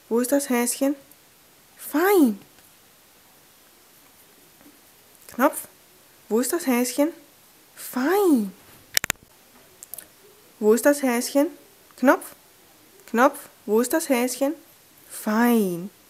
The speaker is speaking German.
Wo ist das Häschen? Fein. Knopf. Wo ist das Häschen? Fein. Wo ist das Häschen? Knopf. Knopf. Wo ist das Häschen? Fein.